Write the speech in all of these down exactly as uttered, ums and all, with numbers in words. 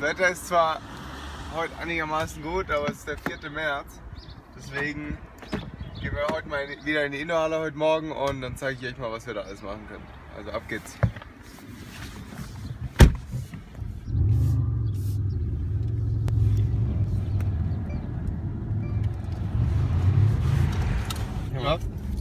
Das Wetter ist zwar heute einigermaßen gut, aber es ist der vierte März. Deswegen gehen wir heute mal wieder in die Indoorhalle heute Morgen und dann zeige ich euch mal, was wir da alles machen können. Also ab geht's. Ja.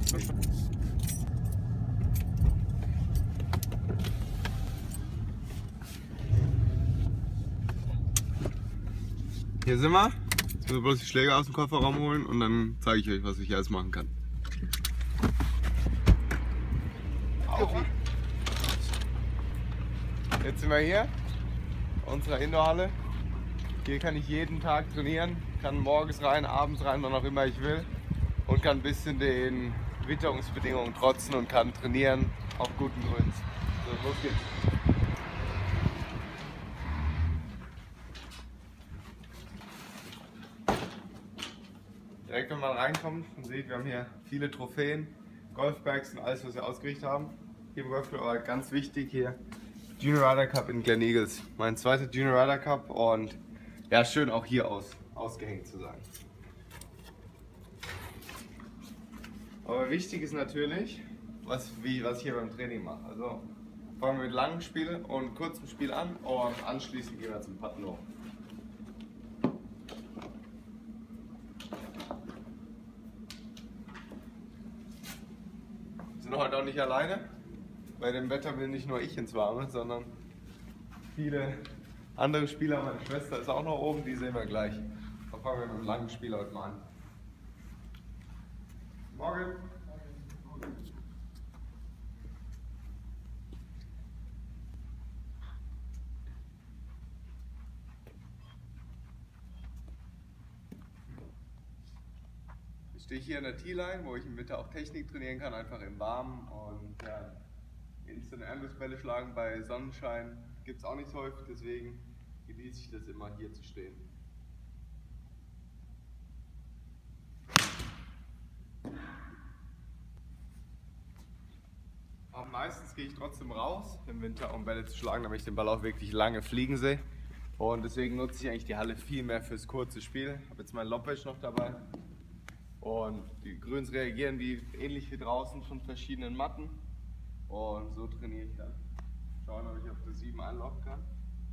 Hier sind wir. Jetzt müssen wir bloß die Schläger aus dem Kofferraum holen und dann zeige ich euch, was ich hier alles machen kann. Auf. Jetzt sind wir hier, unserer Indoorhalle. Hier kann ich jeden Tag trainieren, kann morgens rein, abends rein, wann auch immer ich will und kann ein bisschen den Witterungsbedingungen trotzen und kann trainieren auf guten Grüns. So, los geht's. Direkt wenn man reinkommt und sieht, wir haben hier viele Trophäen, Golfbags und alles, was wir ausgerichtet haben. Hier im Golfclub aber ganz wichtig hier Junior Ryder Cup in Gleneagles. Mein zweiter Junior Ryder Cup und ja, schön auch hier aus, ausgehängt zu sein. Aber wichtig ist natürlich, was, wie, was ich hier beim Training mache. Also fangen wir mit langem Spiel und kurzem Spiel an und anschließend gehen wir zum Putten hoch. Wir sind heute auch nicht alleine. Bei dem Wetter bin nicht nur ich ins Warme, sondern viele andere Spieler. Meine Schwester ist auch noch oben, die sehen wir gleich. Dann fangen wir mit dem langen Spiel heute mal an. Morgen. Ich stehe hier in der T-Line, wo ich im Winter auch Technik trainieren kann, einfach im Warmen und ja, Instant Angusbälle schlagen bei Sonnenschein gibt es auch nicht so häufig, deswegen genieße ich das immer hier zu stehen. Aber meistens gehe ich trotzdem raus im Winter, um Bälle zu schlagen, damit ich den Ball auch wirklich lange fliegen sehe. Und deswegen nutze ich eigentlich die Halle viel mehr fürs kurze Spiel. Ich habe jetzt meinen Lobwedge noch dabei. Und die Grüns reagieren wie ähnlich wie draußen von verschiedenen Matten. Und so trainiere ich dann. Schauen, ob ich auf der sieben einloggen kann.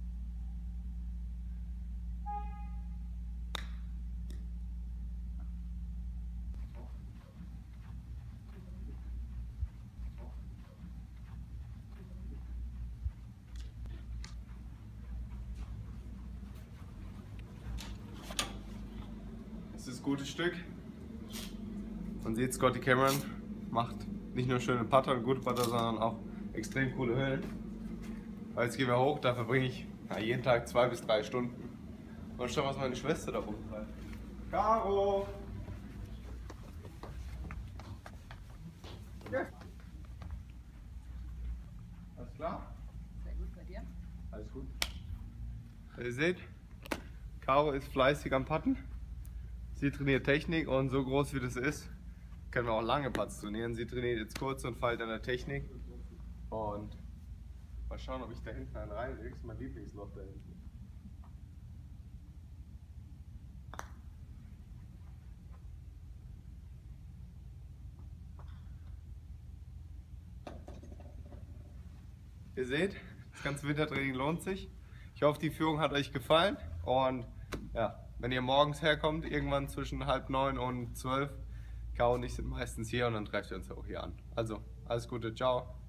Das ist ein gutes Stück. Man sieht, Scotty Cameron macht nicht nur schöne Putter und gute Putter, sondern auch extrem coole Höhlen. Jetzt gehen wir hoch, da verbringe ich ja, jeden Tag zwei bis drei Stunden. Und schau, was meine Schwester da rumtreibt. Caro! Ja. Alles klar? Sehr gut, bei dir? Alles gut. Ihr seht, Caro ist fleißig am Putten. Sie trainiert Technik und so groß wie das ist, können wir auch lange Putts trainieren. Sie trainiert jetzt kurz und feilt an der Technik. Und mal schauen, ob ich da hinten einen reinlege. Das ist mein Lieblingsloch da hinten. Ihr seht, das ganze Wintertraining lohnt sich. Ich hoffe, die Führung hat euch gefallen. Und ja, wenn ihr morgens herkommt, irgendwann zwischen halb neun und zwölf, Caro und ich sind meistens hier und dann trefft ihr uns auch hier an. Also, alles Gute, ciao.